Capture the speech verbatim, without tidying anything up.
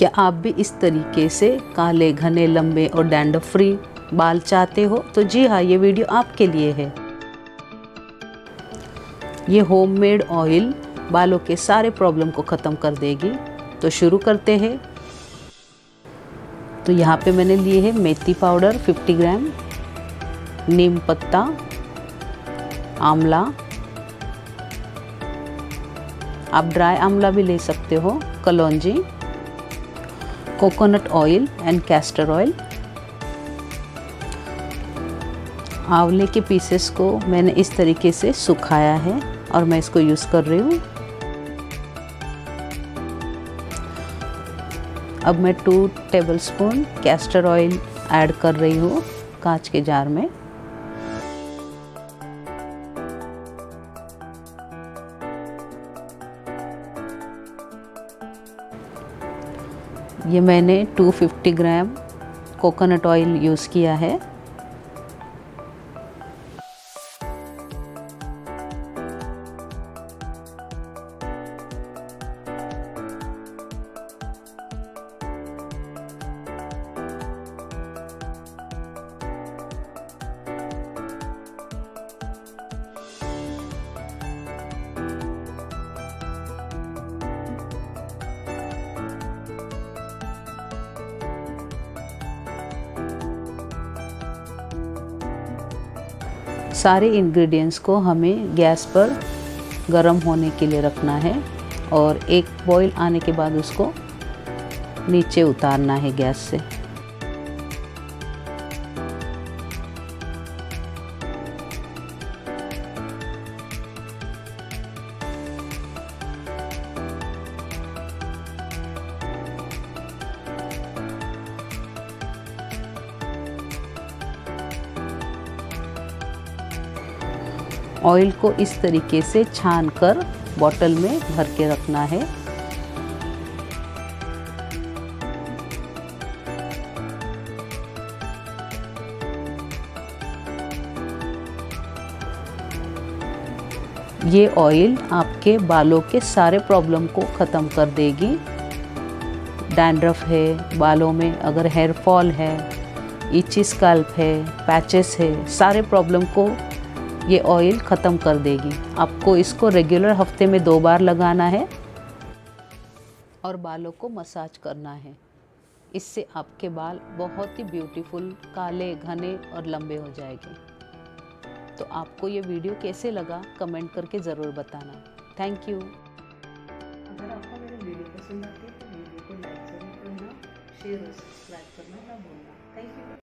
क्या आप भी इस तरीके से काले घने लंबे और डैंड्रफ फ्री बाल चाहते हो? तो जी हाँ, ये वीडियो आपके लिए है। ये होममेड ऑयल बालों के सारे प्रॉब्लम को ख़त्म कर देगी। तो शुरू करते हैं। तो यहाँ पे मैंने लिए है मेथी पाउडर पचास ग्राम, नीम पत्ता, आंवला, आप ड्राई आंवला भी ले सकते हो, कलौंजी, coconut oil and castor oil. आंवले के पीसेस को मैंने इस तरीके से सुखाया है और मैं इसको यूज़ कर रही हूँ। अब मैं two tablespoon castor oil add कर रही हूँ कांच के जार में। ये मैंने दो सौ पचास ग्राम कोकोनट ऑयल यूज़ किया है। सारे इंग्रेडिएंट्स को हमें गैस पर गर्म होने के लिए रखना है और एक बॉईल आने के बाद उसको नीचे उतारना है गैस से। ऑयल को इस तरीके से छान कर बॉटल में भर के रखना है। ये ऑयल आपके बालों के सारे प्रॉब्लम को ख़त्म कर देगी। डैंड्रफ है बालों में, अगर हेयर फॉल है, इची स्कैल्प है, पैचेस है, सारे प्रॉब्लम को ये ऑयल ख़त्म कर देगी। आपको इसको रेगुलर हफ्ते में दो बार लगाना है और बालों को मसाज करना है। इससे आपके बाल बहुत ही ब्यूटीफुल, काले, घने और लंबे हो जाएंगे। तो आपको ये वीडियो कैसे लगा कमेंट करके ज़रूर बताना। Thank you. अगर आपको मेरे वीडियो पसंद आती है तो वीडियो को लाइक जरूर करना, शेयर और सब्सक्राइब करना